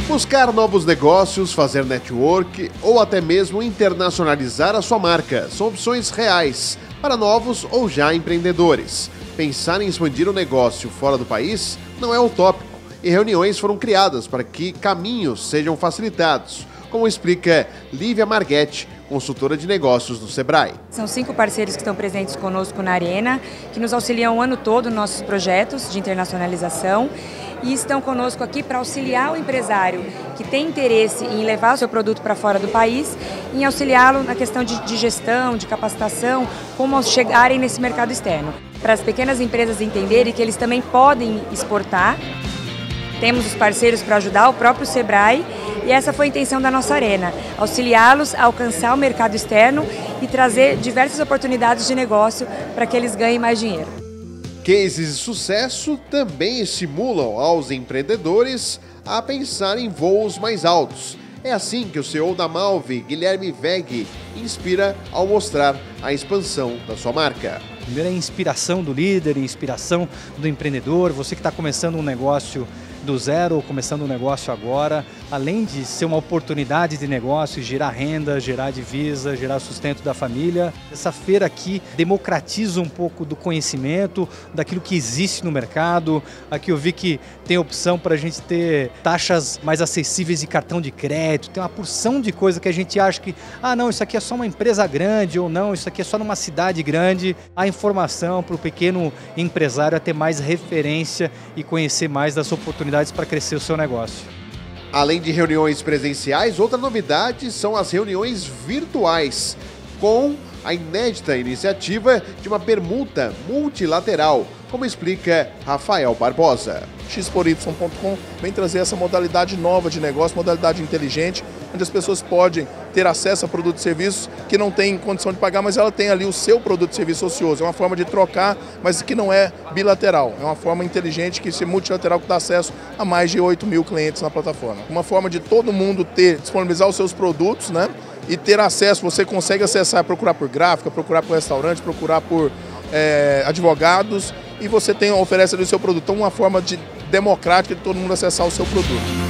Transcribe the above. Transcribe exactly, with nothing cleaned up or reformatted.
Buscar novos negócios, fazer network ou até mesmo internacionalizar a sua marca são opções reais para novos ou já empreendedores. Pensar em expandir o negócio fora do país não é utópico e reuniões foram criadas para que caminhos sejam facilitados, como explica Lívia Marghetti, consultora de negócios do Sebrae. São cinco parceiros que estão presentes conosco na Arena, que nos auxiliam o ano todo nos nossos projetos de internacionalização e estão conosco aqui para auxiliar o empresário que tem interesse em levar o seu produto para fora do país, em auxiliá-lo na questão de, de gestão, de capacitação, como chegarem nesse mercado externo. Para as pequenas empresas entenderem que eles também podem exportar, temos os parceiros para ajudar, o próprio Sebrae, e essa foi a intenção da nossa Arena, auxiliá-los a alcançar o mercado externo e trazer diversas oportunidades de negócio para que eles ganhem mais dinheiro. Cases de sucesso também estimulam aos empreendedores a pensar em voos mais altos. É assim que o C E O da Malve, Guilherme Veg, inspira ao mostrar a expansão da sua marca. Primeiro é a inspiração do líder, a inspiração do empreendedor, você que está começando um negócio do zero ou começando um negócio agora, além de ser uma oportunidade de negócio, gerar renda, gerar divisa, gerar sustento da família. Essa feira aqui democratiza um pouco do conhecimento, daquilo que existe no mercado. Aqui eu vi que tem opção para a gente ter taxas mais acessíveis de cartão de crédito, tem uma porção de coisa que a gente acha que, ah não, isso aqui é só uma empresa grande, ou não, isso aqui é só numa cidade grande. A informação para o pequeno empresário a ter mais referência e conhecer mais das oportunidades para crescer o seu negócio. Além de reuniões presenciais, outra novidade são as reuniões virtuais, com a inédita iniciativa de uma permuta multilateral, como explica Rafael Barbosa. X por Y ponto com vem trazer essa modalidade nova de negócio, modalidade inteligente, onde as pessoas podem ter acesso a produtos e serviços que não têm condição de pagar, mas ela tem ali o seu produto e serviço ocioso. É uma forma de trocar, mas que não é bilateral. É uma forma inteligente, que se multilateral, que dá acesso a mais de oito mil clientes na plataforma. Uma forma de todo mundo ter, disponibilizar os seus produtos, né? E ter acesso, você consegue acessar, procurar por gráfica, procurar por restaurante, procurar por é, advogados, e você tem, oferece ali o seu produto. Então, uma forma de democrática de todo mundo acessar o seu produto.